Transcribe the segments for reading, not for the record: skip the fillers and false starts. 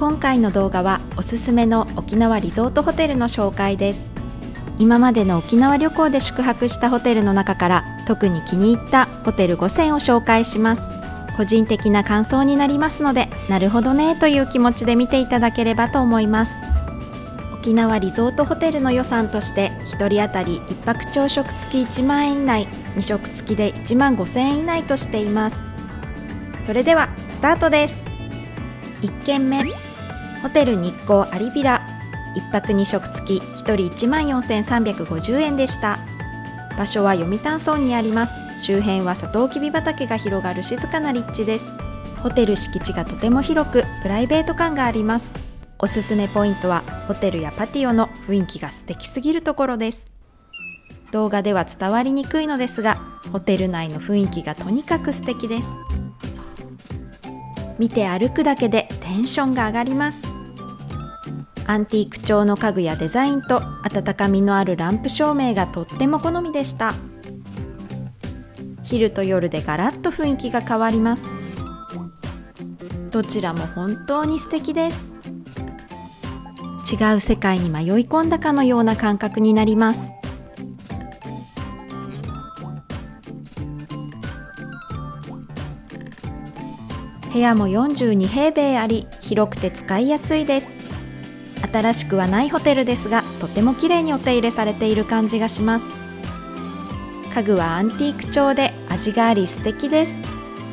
今回の動画はおすすめの沖縄リゾートホテルの紹介です。今までの沖縄旅行で宿泊したホテルの中から特に気に入ったホテル5選を紹介します。個人的な感想になりますので、なるほどねという気持ちで見ていただければと思います。沖縄リゾートホテルの予算として1人当たり1泊朝食付き1万円以内、2食付きで1万5,000円以内としています。それではスタートです。1軒目、ホテル日光アリビラ、1泊2食付き1人14,350円でした。場所は読谷村にあります。周辺はサトウキビ畑が広がる静かな立地です。ホテル敷地がとても広くプライベート感があります。おすすめポイントはホテルやパティオの雰囲気が素敵すぎるところです。動画では伝わりにくいのですが、ホテル内の雰囲気がとにかく素敵です。見て歩くだけでテンションが上がります。アンティーク調の家具やデザインと温かみのあるランプ照明がとっても好みでした。昼と夜でガラッと雰囲気が変わります。どちらも本当に素敵です。違う世界に迷い込んだかのような感覚になります。部屋も42平米あり、広くて使いやすいです。新しくはないホテルですが、とても綺麗にお手入れされている感じがします。家具はアンティーク調で味があり素敵です。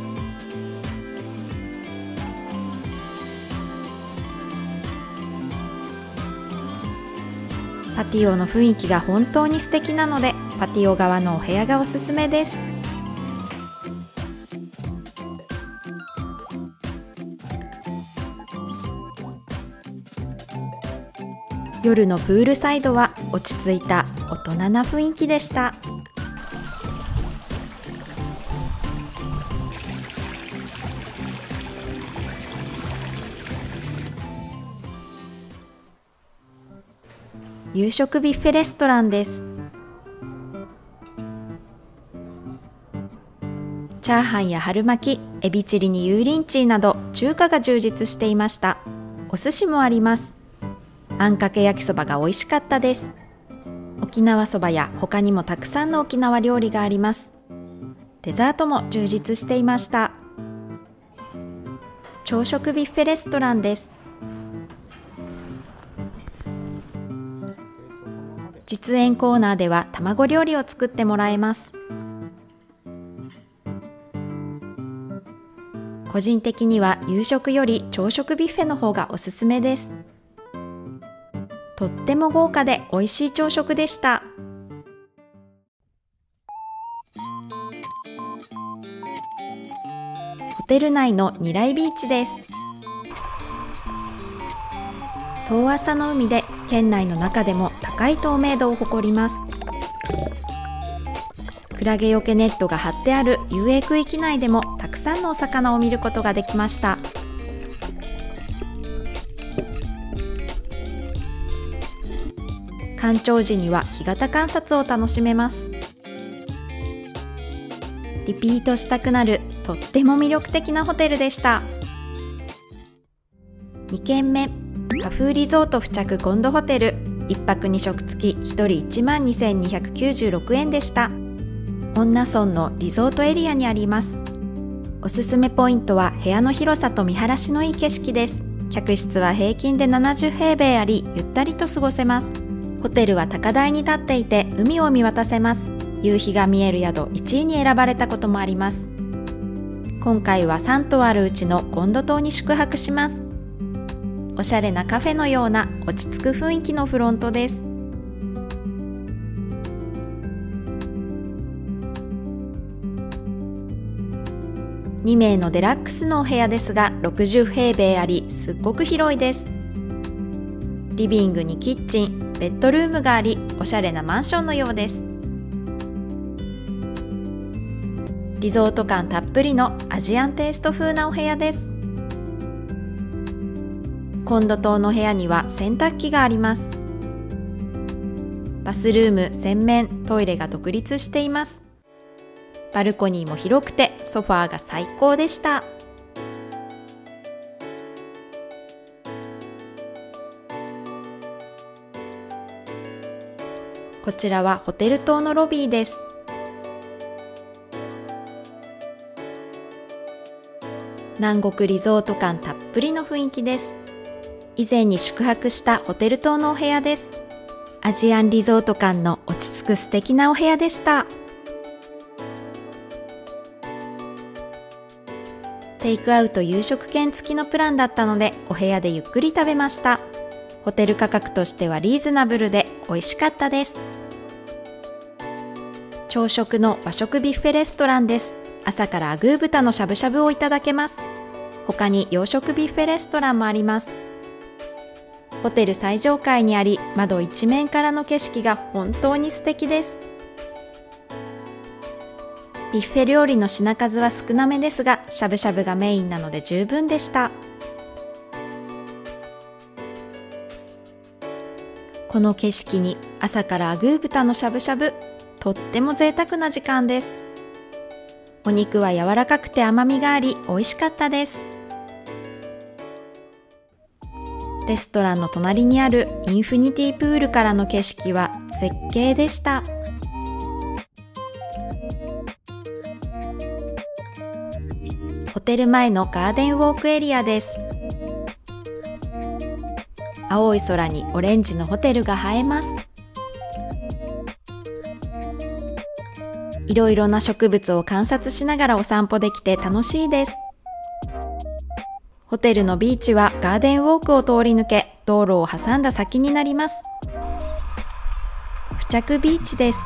パティオの雰囲気が本当に素敵なので、パティオ側のお部屋がおすすめです。夜のプールサイドは落ち着いた大人な雰囲気でした。夕食ビュッフェレストランです。チャーハンや春巻き、エビチリに油淋鶏など中華が充実していました。お寿司もあります。あんかけ焼きそばが美味しかったです。沖縄そばや他にもたくさんの沖縄料理があります。デザートも充実していました。朝食ビュッフェレストランです。実演コーナーでは卵料理を作ってもらえます。個人的には夕食より朝食ビュッフェの方がおすすめです。とっても豪華で美味しい朝食でした。ホテル内のニライビーチです。遠浅の海で県内の中でも高い透明度を誇ります。クラゲよけネットが張ってある遊泳区域内でもたくさんのお魚を見ることができました。干潮時には干潟観察を楽しめます。リピートしたくなるとっても魅力的なホテルでした。2軒目、カフーリゾート付着ゴンドホテル、1泊2食付き1人12,296円でした。恩納村のリゾートエリアにあります。おすすめポイントは部屋の広さと見晴らしのいい景色です。客室は平均で70平米あり、ゆったりと過ごせます。ホテルは高台に立っていて海を見渡せます。夕日が見える宿1位に選ばれたこともあります。今回は3棟あるうちのゴンド島に宿泊します。おしゃれなカフェのような落ち着く雰囲気のフロントです。2名のデラックスのお部屋ですが60平米あり、すっごく広いです。リビングにキッチン、ベッドルームがあり、おしゃれなマンションのようです。リゾート感たっぷりのアジアンテイスト風なお部屋です。コンド島の部屋には洗濯機があります。バスルーム、洗面、トイレが独立しています。バルコニーも広くてソファーが最高でした。 こちらはホテル棟のロビーです。南国リゾート感たっぷりの雰囲気です。以前に宿泊したホテル棟のお部屋です。アジアンリゾート感の落ち着く素敵なお部屋でした。テイクアウト夕食券付きのプランだったので、お部屋でゆっくり食べました。ホテル価格としてはリーズナブルで美味しかったです。朝食の和食ビュッフェレストランです。朝からアグー豚のしゃぶしゃぶをいただけます。他に洋食ビュッフェレストランもあります。ホテル最上階にあり、窓一面からの景色が本当に素敵です。ビュッフェ料理の品数は少なめですが、しゃぶしゃぶがメインなので十分でした。この景色に朝からアグー豚のしゃぶしゃぶ、とっても贅沢な時間です。お肉は柔らかくて甘みがあり美味しかったです。レストランの隣にあるインフィニティプールからの景色は絶景でした。ホテル前のガーデンウォークエリアです。青い空にオレンジのホテルが映えます。いろいろな植物を観察しながらお散歩できて楽しいです。ホテルのビーチはガーデンウォークを通り抜け、道路を挟んだ先になります。付着ビーチです。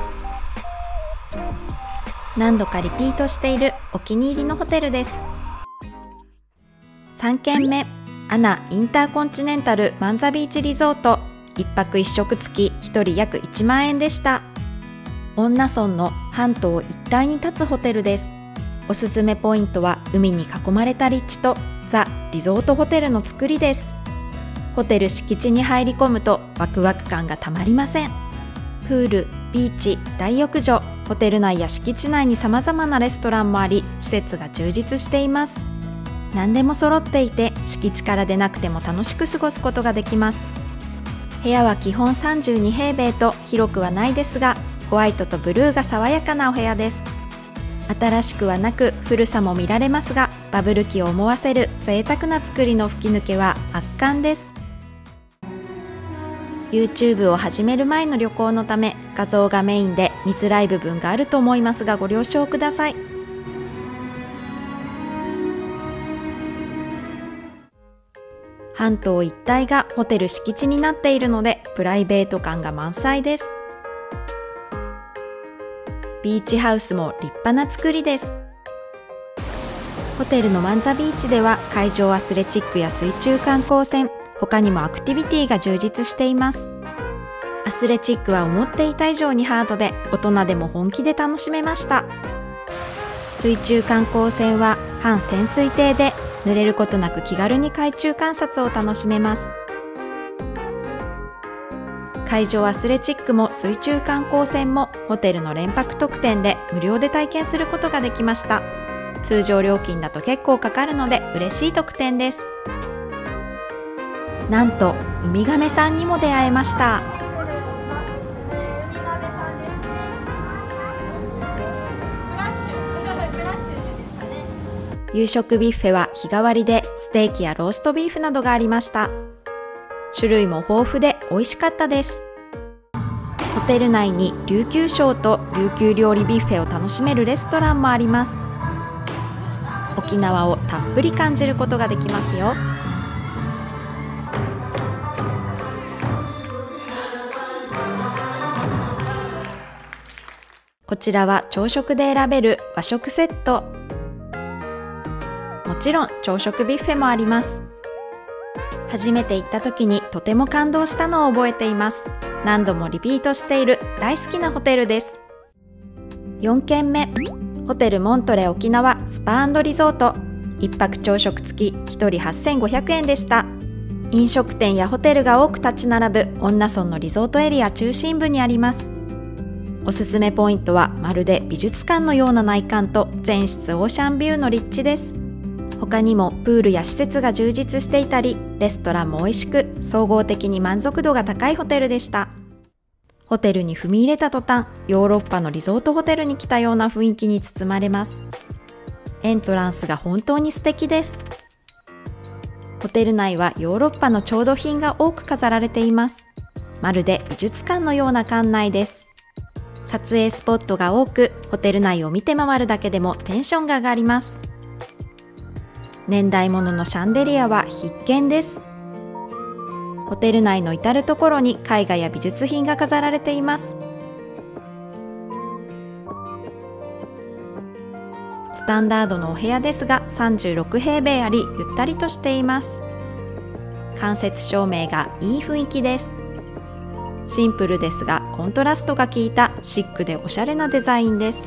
何度かリピートしているお気に入りのホテルです。3軒目、アナインターコンチネンタルマンザビーチリゾート、1泊1食付き1人約1万円でした。恩納村の半島一帯に立つホテルです。おすすめポイントは海に囲まれた立地とザ・リゾートホテルの作りです。ホテル敷地に入り込むとワクワク感がたまりません。プール、ビーチ、大浴場、ホテル内や敷地内に様々なレストランもあり、施設が充実しています。何でも揃っていて、敷地から出なくても楽しく過ごすことができます。部屋は基本32平米と広くはないですが、ホワイトとブルーが爽やかなお部屋です。新しくはなく古さも見られますが、バブル期を思わせる贅沢な作りの吹き抜けは圧巻です。 YouTube を始める前の旅行のため、画像がメインで見づらい部分があると思いますが、ご了承ください。半島一帯がホテル敷地になっているので、プライベート感が満載です。ビーチハウスも立派な作りです。ホテルのマンザビーチでは海上アスレチックや水中観光船、他にもアクティビティが充実しています。アスレチックは思っていた以上にハードで、大人でも本気で楽しめました。水中観光船は半潜水艇で濡れることなく気軽に海中観察を楽しめます。海上アスレチックも水中観光船もホテルの連泊特典で無料で体験することができました。通常料金だと結構かかるので嬉しい特典です。なんとウミガメさんにも出会えました。夕食ビュッフェは日替わりでステーキやローストビーフなどがありました。種類も豊富で美味しかったです。ホテル内に琉球ショーと琉球料理ビュッフェを楽しめるレストランもあります。沖縄をたっぷり感じることができますよ。こちらは朝食で選べる和食セット。もちろん朝食ビュッフェもあります。初めて行った時にとても感動したのを覚えています。何度もリピートしている大好きなホテルです。4軒目、ホテルモントレ沖縄スパ&リゾート、1泊朝食付き1人8500円でした。飲食店やホテルが多く立ち並ぶ恩納村のリゾートエリア中心部にあります。おすすめポイントはまるで美術館のような内観と全室オーシャンビューの立地です。他にもプールや施設が充実していたり、レストランも美味しく、総合的に満足度が高いホテルでした。 ホテルに踏み入れた途端、ヨーロッパのリゾートホテルに来たような雰囲気に包まれます。エントランスが本当に素敵です。ホテル内はヨーロッパの調度品が多く飾られています。まるで美術館のような館内です。撮影スポットが多く、ホテル内を見て回るだけでもテンションが上がります。年代物のシャンデリアは必見です。ホテル内の至るところに絵画や美術品が飾られています。スタンダードのお部屋ですが36平米あり、ゆったりとしています。間接照明がいい雰囲気です。シンプルですがコントラストが効いたシックでおしゃれなデザインです。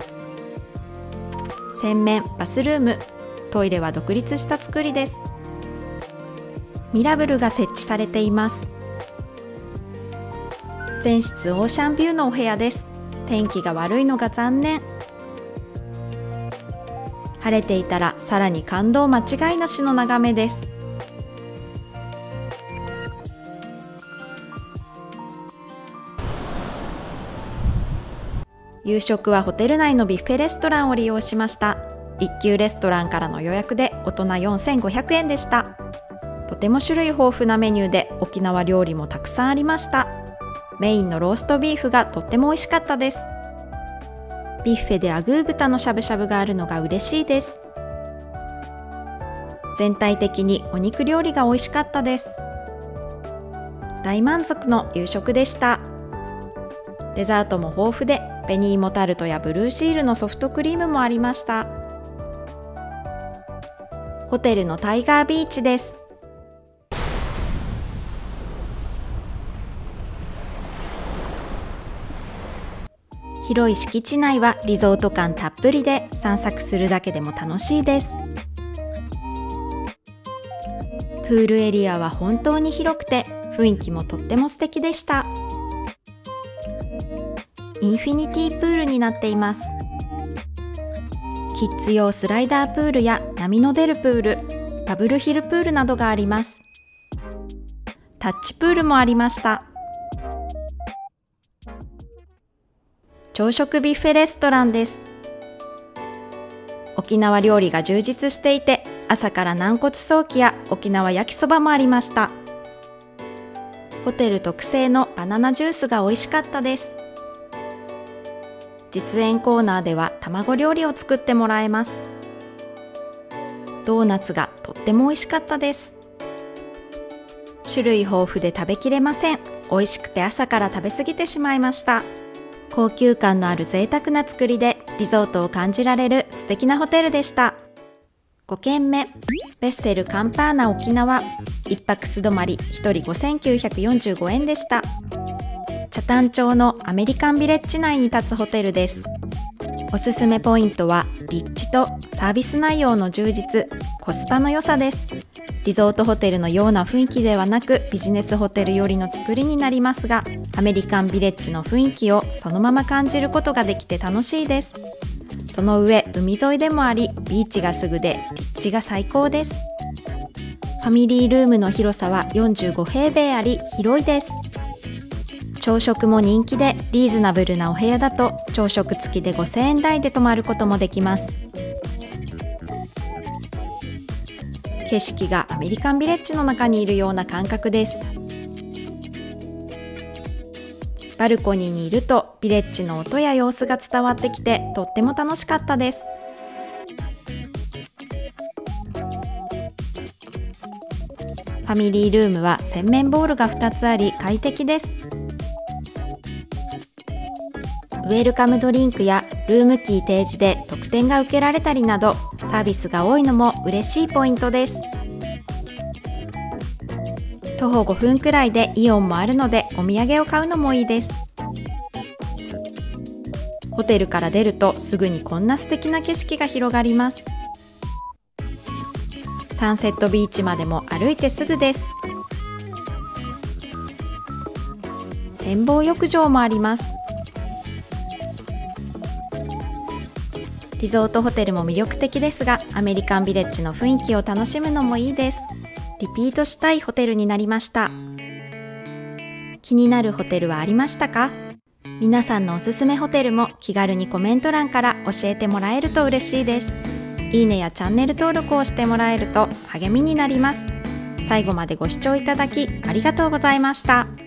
洗面、バスルーム、トイレは独立した作りです。ミラブルが設置されています。全室オーシャンビューのお部屋です。天気が悪いのが残念。晴れていたらさらに感動間違いなしの眺めです。夕食はホテル内のビュッフェレストランを利用しました。一級レストランからの予約で大人4500円でした。とても種類豊富なメニューで沖縄料理もたくさんありました。メインのローストビーフがとっても美味しかったです。ビュッフェでアグー豚のしゃぶしゃぶがあるのが嬉しいです。全体的にお肉料理が美味しかったです。大満足の夕食でした。デザートも豊富で、紅芋タルトやブルーシールのソフトクリームもありました。ホテルのタイガービーチです。広い敷地内はリゾート感たっぷりで、散策するだけでも楽しいです。プールエリアは本当に広くて、雰囲気もとっても素敵でした。インフィニティプールになっています。キッズ用スライダープールや波の出るプール、バブルヒルプールなどがあります。タッチプールもありました。朝食ビュッフェレストランです。沖縄料理が充実していて、朝から軟骨ソーキや沖縄焼きそばもありました。ホテル特製のバナナジュースが美味しかったです。実演コーナーでは卵料理を作ってもらえます。ドーナツがとっても美味しかったです。種類豊富で食べきれません。美味しくて朝から食べ過ぎてしまいました。高級感のある贅沢な作りでリゾートを感じられる素敵なホテルでした。5軒目、ベッセルカンパーナ沖縄、一泊素泊まり1人5945円でした。北谷町のアメリカンビレッジ内に立つホテルです。おすすめポイントは立地とサービス内容の充実、コスパの良さです。リゾートホテルのような雰囲気ではなくビジネスホテル寄りの作りになりますが、アメリカンビレッジの雰囲気をそのまま感じることができて楽しいです。その上、海沿いでもあり、ビーチがすぐで立地が最高です。ファミリールームの広さは45平米あり、広いです。朝食も人気で、リーズナブルなお部屋だと朝食付きで5000円台で泊まることもできます。景色がアメリカンビレッジの中にいるような感覚です。バルコニーにいるとビレッジの音や様子が伝わってきてとっても楽しかったです。ファミリールームは洗面ボウルが2つあり快適です。ウェルカムドリンクやルームキー提示で特典が受けられたりなどサービスが多いのも嬉しいポイントです。徒歩5分くらいでイオンもあるのでお土産を買うのもいいです。ホテルから出るとすぐにこんな素敵な景色が広がります。サンセットビーチまでも歩いてすぐです。展望浴場もあります。リゾートホテルも魅力的ですが、アメリカンビレッジの雰囲気を楽しむのもいいです。リピートしたいホテルになりました。 気になるホテルはありましたか？皆さんのおすすめホテルも気軽にコメント欄から教えてもらえると嬉しいです。いいねやチャンネル登録をしてもらえると励みになります。最後までご視聴いただきありがとうございました。